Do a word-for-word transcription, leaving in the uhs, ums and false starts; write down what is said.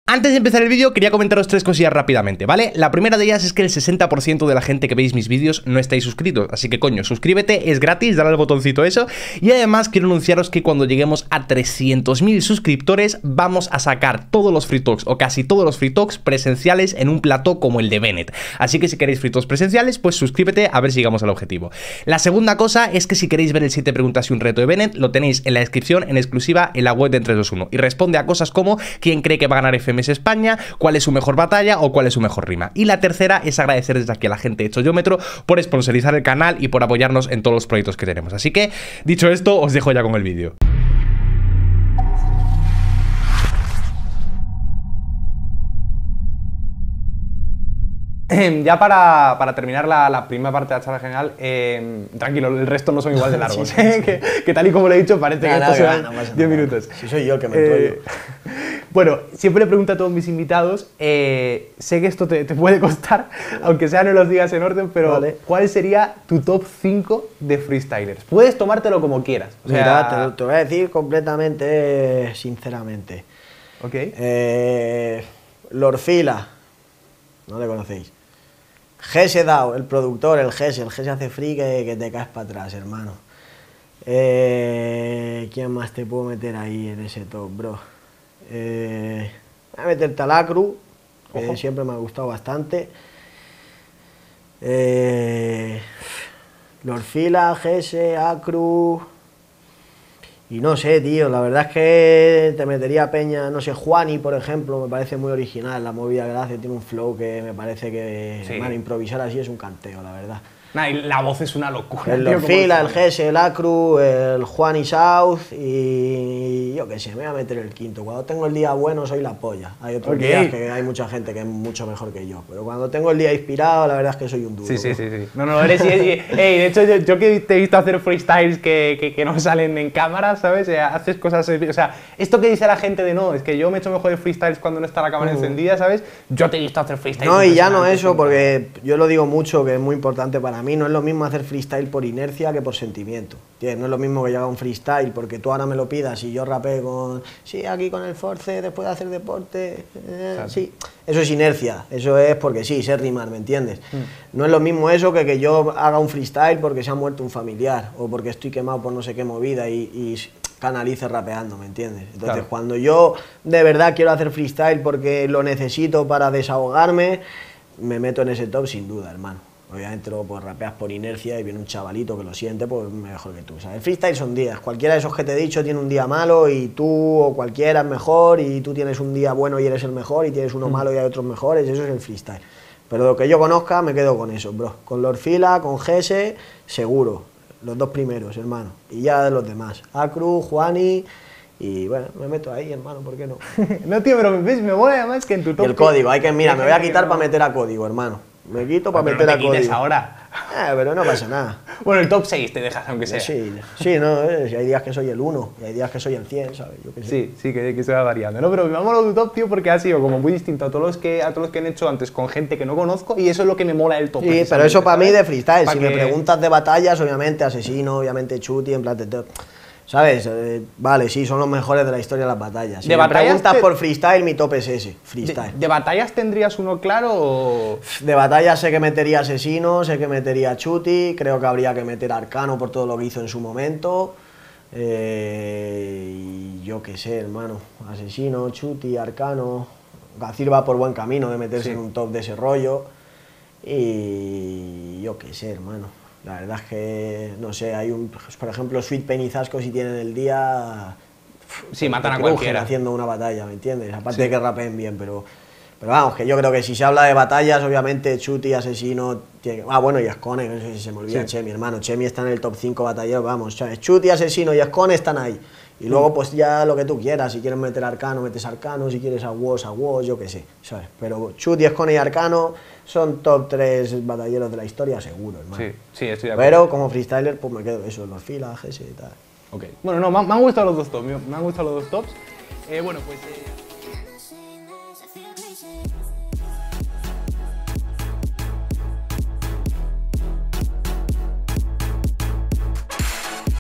Antes de empezar el vídeo quería comentaros tres cosillas rápidamente, ¿vale? La primera de ellas es que el sesenta por ciento de la gente que veis mis vídeos no estáis suscritos, así que coño, suscríbete, es gratis, dale al botoncito eso. Y además quiero anunciaros que cuando lleguemos a trescientos mil suscriptores vamos a sacar todos los free talks o casi todos los free talks presenciales en un plató como el de Bennett. Así que si queréis free talks presenciales, pues suscríbete a ver si llegamos al objetivo. La segunda cosa es que si queréis ver el siete preguntas y un reto de Bennett, lo tenéis en la descripción en exclusiva en la web de en tres dos uno y responde a cosas como quién cree que va a ganar F M S España, cuál es su mejor batalla o cuál es su mejor rima. Y la tercera es agradecer desde aquí a la gente de Chollómetro por sponsorizar el canal y por apoyarnos en todos los proyectos que tenemos. Así que, dicho esto, os dejo ya con el vídeo. Ya para, para terminar la, la primera parte de la charla general, eh, tranquilo, el resto no son igual de largos, sí, sí, sí. que, que tal y como lo he dicho parece no, que esto no, son no diez minutos. Si soy yo el que me enrollo. Eh, bueno, siempre le pregunto a todos mis invitados, eh, sé que esto te, te puede costar, aunque sea no los digas en orden, pero vale. ¿Cuál sería tu top cinco de freestylers? Puedes tomártelo como quieras. O sea, Mira, te, lo, te voy a decir completamente, sinceramente. Ok. Eh, Lorfila, no le conocéis. Gese Dao, el productor, el Gese, el Gese hace free que, que te caes para atrás, hermano. Eh, ¿Quién más te puedo meter ahí en ese top, bro? Eh, voy a meter Talacru, que Ojo. siempre me ha gustado bastante. Eh, Lorfila, Gese, Acru. Y no sé, tío, la verdad es que te metería peña, no sé, Juani, por ejemplo, me parece muy original, la movida que hace, tiene un flow que me parece que, sí. hermano, improvisar así es un canteo, la verdad. Nah, y la voz es una locura. El Lorfila, el Gese, el Acru, el Juani South y yo qué sé, me voy a meter el quinto. Cuando tengo el día bueno soy la polla. Hay otros okay. días que hay mucha gente que es mucho mejor que yo, pero cuando tengo el día inspirado, la verdad es que soy un duro. Sí, sí, sí, sí. No, no, eres... hey, de hecho, yo, yo que te he visto hacer freestyles que, que, que no salen en cámara, ¿sabes? O sea, haces cosas... O sea, esto que dice la gente de no, es que yo me echo mejor de freestyles cuando no está la cámara uh. encendida, ¿sabes? Yo te he visto hacer freestyles. No, y ya no eso, porque yo lo digo mucho, que es muy importante para mí, no es lo mismo hacer freestyle por inercia que por sentimiento. ¿Tienes? No es lo mismo que yo haga un freestyle porque tú ahora me lo pidas y yo rapé con sí, aquí con el force, después de hacer deporte, eh, claro. sí. Eso es inercia, eso es porque sí, sé rimar, ¿me entiendes? Mm. No es lo mismo eso que que yo haga un freestyle porque se ha muerto un familiar o porque estoy quemado por no sé qué movida y, y canalice rapeando, ¿me entiendes? Entonces claro. cuando yo de verdad quiero hacer freestyle porque lo necesito para desahogarme, me meto en ese top sin duda, hermano. Obviamente luego pues rapeas por inercia y viene un chavalito que lo siente pues mejor que tú, ¿sabes? El freestyle son días, cualquiera de esos que te he dicho tiene un día malo y tú o cualquiera es mejor y tú tienes un día bueno y eres el mejor y tienes uno mm. malo y hay otros mejores, eso es el freestyle. Pero lo que yo conozca me quedo con eso, bro. Con Lorfila, con Gese, seguro, los dos primeros, hermano. Y ya de los demás, Acru, Juani... Y bueno, me meto ahí, hermano, ¿por qué no? No, tío, pero ves, me mola además que en tu top... Y el código, hay que, mira, me voy a quitar para meter a código, hermano. Me quito para no, meter no a código. Quites ahora. Eh, pero no pasa nada. Bueno, el top seis te dejas, aunque sea. Sí, sí, no, eh, hay días que soy el uno, y hay días que soy el cien, ¿sabes? Yo qué sé. Sí, sí, que, que se va variando, ¿no? Pero me mola tu top, tío, porque ha sido como muy distinto a todos los que, a todos los que han hecho antes con gente que no conozco, y eso es lo que me mola del top. Sí, pero eso para mí de freestyle. Si que... me preguntas de batallas, obviamente Asesino, obviamente Chuti, en plan de todo. ¿Sabes? Eh, vale, sí, son los mejores de la historia de las batallas. Si de me batallas preguntas te... por freestyle, mi top es ese, freestyle. ¿De, ¿De batallas tendrías uno claro o...? De batallas sé que metería Asesino, sé que metería Chuti, creo que habría que meter Arcano por todo lo que hizo en su momento. Eh, y yo qué sé, hermano, Asesino, Chuti, Arcano... Gacir va por buen camino de meterse sí. en un top de ese rollo. Y yo qué sé, hermano. La verdad es que, no sé, hay un, por ejemplo, Sweet Pain y Zasco si tienen el día... Sí, matan a cualquiera. Haciendo una batalla, ¿me entiendes? Aparte sí. de que rapeen bien, pero... Pero vamos, que yo creo que si se habla de batallas, obviamente Chuti, Asesino... Tiene, ah, bueno, y Ascone, no sé si se me olvida sí. Chemi, hermano. Chemi está en el top cinco batalleros, vamos, ¿sabes? Chuti, Asesino y Ascone están ahí. Y luego, pues ya lo que tú quieras, si quieres meter Arcano, metes Arcano, si quieres a Woz, a Woz, yo qué sé, ¿sabes? Pero Chuti, Ascone y Arcano son top tres batalleros de la historia, seguro, hermano. Sí, sí, estoy de acuerdo. Pero como freestyler, pues me quedo eso, los filas, Gese y tal. Ok. Bueno, no, me han gustado los dos tops, me han gustado los dos tops. Eh, bueno, pues... Eh...